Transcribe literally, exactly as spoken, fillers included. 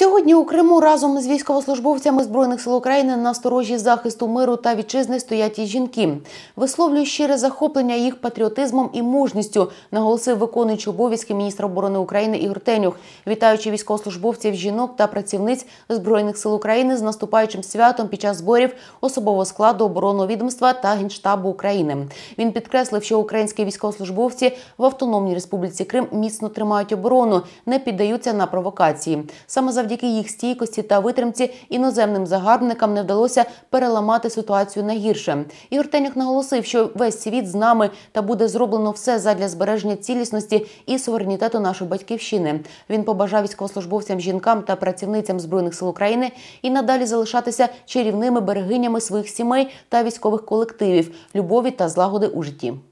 Сьогодні у Криму разом з військовослужбовцями Збройних сил України на сторожі захисту миру та вітчизни стоять і жінки. Висловлюю щире захоплення їх патріотизмом і мужністю, наголосив виконуючий обов'язки міністра оборони України Ігор Тенюх, вітаючи військовослужбовців, жінок та працівниць Збройних сил України з наступаючим святом під час зборів особового складу оборонного відомства та Генштабу України. Він підкреслив, що українські військовослужбовці в Автономній Республіці Крим міцно тримають оборону, не піддаються на провокації. Саме завдяки їх стійкості та витримці іноземним загарбникам не вдалося переламати ситуацію на гірше. Ігор Тенюх наголосив, що весь світ з нами та буде зроблено все задля збереження цілісності і суверенітету нашої батьківщини. Він побажав військовослужбовцям, жінкам та працівницям Збройних сил України і надалі залишатися чарівними берегинями своїх сімей та військових колективів, любові та злагоди у житті.